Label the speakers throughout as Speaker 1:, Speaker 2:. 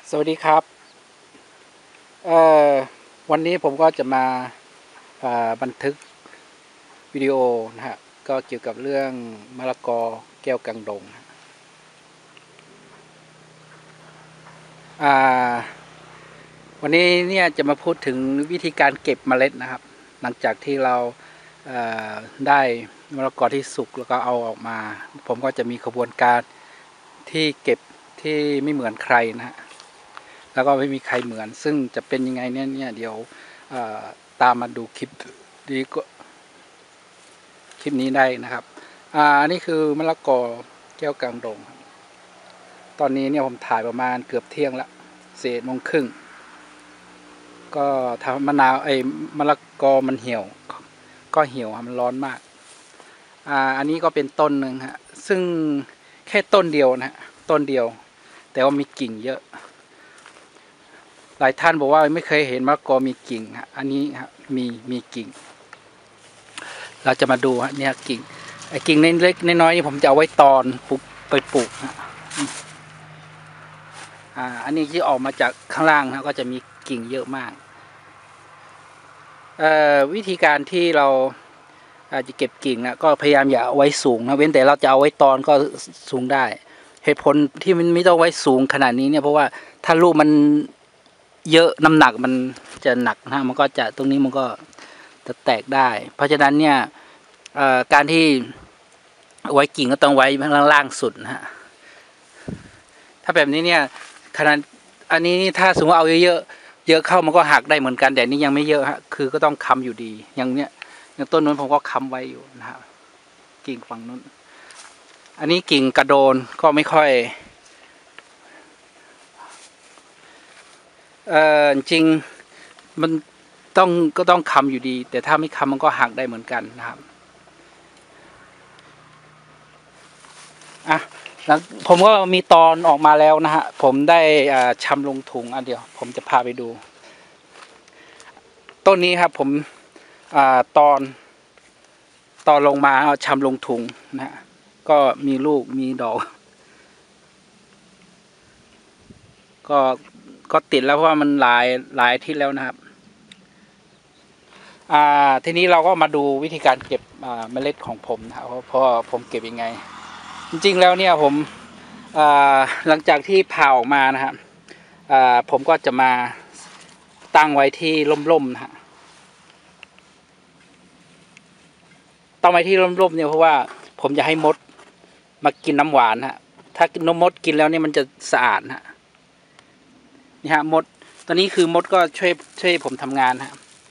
Speaker 1: สวัสดีครับเอ่อวันนี้ผมก็จะมาบันทึกวิดีโอนะฮะก็เกี่ยวกับเรื่องมะละกอแก้วกังดงอ่าวันนี้เนี่ยจะมาพูดถึงวิธีการเก็บเมล็ดนะครับหลังจากที่เราเอ่อได้มะละกอที่สุกแล้วก็เอาออกมาผมก็จะมีกระบวนการที่เก็บที่ไม่เหมือนใครนะฮะแล้วก็ไม่มีใครเหมือนซึ่งจะเป็นยังไงเนี่ยเดี๋ยวตามมาดูคลิปดีก็ คลิปนี้ได้นะครับอันนี้คือมะละกอแก้วกังดงตอนนี้เนี่ยผมถ่ายประมาณเกือบเที่ยงละ11:30ก็ทำมะนาวมะละกอมันเหี่ยวก็เหี่ยวมันร้อนมากอันนี้ก็เป็นต้นหนึ่งฮะซึ่งแค่ต้นเดียวนะฮะต้นเดียวแต่ว่ามีกิ่งเยอะหลายท่านบอกว่าไม่เคยเห็นมะละกอมีกิ่งฮะอันนี้ฮะมีกิ่งเราจะมาดูฮะเนี่ยกิ่งกิ่งเล็กน้อยนี่ผมจะเอาไว้ตอนปลูกไปปลูกอันนี้ที่ออกมาจากข้างล่างนะก็จะมีกิ่งเยอะมากวิธีการที่เราจะเก็บกิ่งนะก็พยายามอย่าเอาไว้สูงนะเว้นแต่เราจะเอาไว้ตอนก็สูงได้เหตุผลที่มันไม่ต้องไว้สูงขนาดนี้เนี่ยเพราะว่าถ้าลูกมันเยอะน้ำหนักมันจะหนักนะมันก็จะตรงนี้มันก็จะแตกได้เพราะฉะนั้นเนี่ยการที่ไว้กิ่งก็ต้องไว้ข้างล่างสุดนะฮะถ้าแบบนี้เนี่ยขนาดอันนี้ถ้าสมมติเอาเยอะเข้ามันก็หักได้เหมือนกันแต่นี้ยังไม่เยอะฮะคือก็ต้องค้ำอยู่ดีอย่างเนี้ยอย่างต้นนู้นผมก็ค้ำไว้อยู่นะครับกิ่งฝั่งนู้นอันนี้กิ่งกระโดนก็ไม่ค่อยจริงมันก็ต้องค้ำอยู่ดีแต่ถ้าไม่ค้ำมันก็หักได้เหมือนกันนะครับแล้วผมก็มีตอนออกมาแล้วนะฮะผมได้ชำลงถุงเดี๋ยวผมจะพาไปดูต้นนี้ครับผมตอนลงมาเอาชำลงถุงนะฮะก็มีลูกมีดอกก็ติดแล้วเพราะว่ามันหลายอาทิตย์แล้วนะครับทีนี้เราก็มาดูวิธีการเก็บเมล็ดของผมนะครับเพราะผมเก็บยังไงจริงๆแล้วเนี่ยผมหลังจากที่ผ่าออกมานะครับผมก็จะมาตั้งไว้ที่ร่มๆนะฮะตั้งไว้ที่ร่มๆเนี่ยเพราะว่าผมจะให้มดมากินน้ำหวานฮะถ้านมมดกินแล้วเนี่ยมันจะสะอาดฮะนี่ฮะมดตอนนี้คือมดก็ช่วยผมทำงานฮะ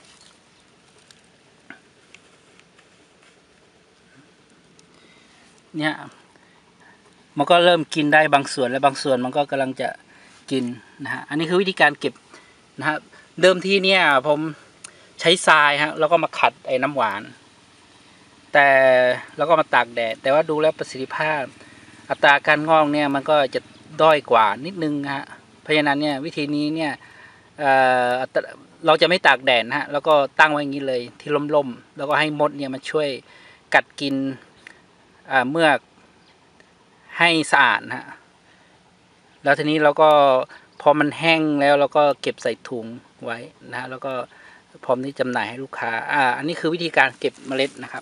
Speaker 1: เนี่ยมันก็เริ่มกินได้บางส่วนและบางส่วนมันก็กำลังจะกินนะฮะอันนี้คือวิธีการเก็บนะฮะเดิมทีเนี่ยผมใช้ทรายฮะแล้วก็มาขัดไอ้น้ำหวานแต่แล้วก็มาตากแดดแต่ว่าดูแล้วประสิทธิภาพอัตราการงอกเนี่ยมันก็จะด้อยกว่านิดนึงฮะเพราะฉะนั้นเนี่ยวิธีนี้เนี่ยเราจะไม่ตากแดดนะฮะแล้วก็ตั้งไว้อย่างนี้เลยที่ร่มๆแล้วก็ให้มดเนี่ยมาช่วยกัดกินเมือกให้สะอาดนะฮะแล้วทีนี้เราก็พอมันแห้งแล้วเราก็เก็บใส่ถุงไว้นะฮะแล้วก็พร้อมที่จำหน่ายให้ลูกค้าอันนี้คือวิธีการเก็บเมล็ดนะครับ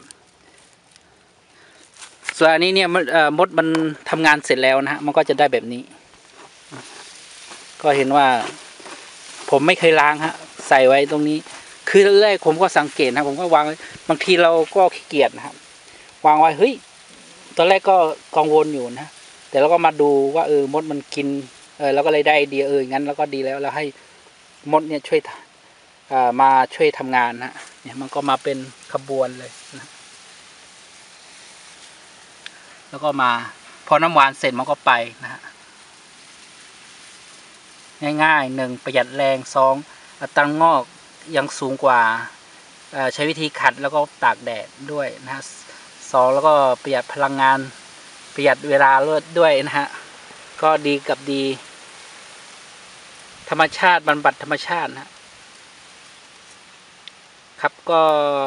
Speaker 1: ส่วนอันนี้เนี่ยมดมันทำงานเสร็จแล้วนะฮะมันก็จะได้แบบนี้ก็เห็นว่าผมไม่เคยล้างฮะใส่ไว้ตรงนี้คือแรกผมก็สังเกตนะผมก็วางบางทีเราก็ขี้เกียจนะครับวางไว้เฮ้ยตอนแรกก็กังวลอยู่นะแต่เราก็มาดูว่ามดมันกินเราก็เลยได้ไอเดียงั้นแล้วก็ดีแล้วเราให้มดเนี่ยช่วยมาช่วยทำงานนะเนี่ยมันก็มาเป็นขบวนเลยนะแล้วก็มาพอน้ำหวานเสร็จมันก็ไปนะฮะง่ายๆ1ประหยัดแรง2อัตรางอกยังสูงกว่าใช้วิธีขัดแล้วก็ตากแดดด้วยนะฮะ2แล้วก็ประหยัดพลังงานประหยัดเวลาด้วยนะฮะก็ดีกับดีธรรมชาติบำบัดธรรมชาตินะครับก็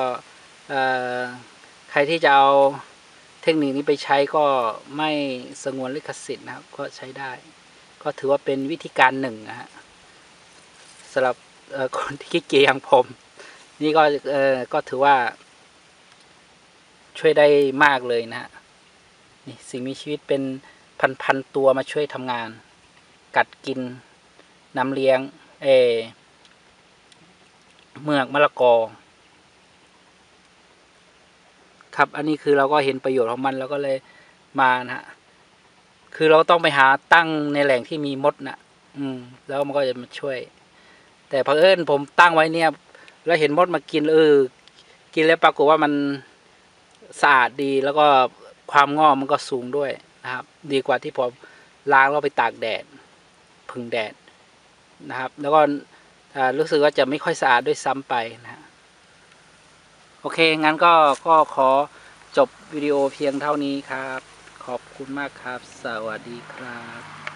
Speaker 1: ใครที่จะเอาเทคนิคนี้ไปใช้ก็ไม่สงวนลิขสิทธิ์นะครับก็ใช้ได้ก็ถือว่าเป็นวิธีการหนึ่งนะฮะสำหรับคนที่ขี้เกียจอย่างผม นี่ก็ถือว่าช่วยได้มากเลยนะฮะนี่สิ่งมีชีวิตเป็นพันตัวมาช่วยทำงานกัดกินน้ำเลี้ยงเมือกมะละกอครับอันนี้คือเราก็เห็นประโยชน์ของมันแล้วก็เลยมานะฮะคือเราต้องไปหาตั้งในแหล่งที่มีมดนะแล้วมันก็จะมาช่วยแต่เผอิญผมตั้งไว้เนี่ยแล้วเห็นมดมากินกินแล้วปรากฏว่ามันสะอาดดีแล้วก็ความงอกมันก็สูงด้วยนะครับดีกว่าที่ผมล้างแล้วไปตากแดดพึ่งแดดนะครับแล้วก็รู้สึกว่าจะไม่ค่อยสะอาดด้วยซ้ำไปนะโอเคงั้นก็ขอจบวิดีโอเพียงเท่านี้ครับขอบคุณมากครับสวัสดีครับ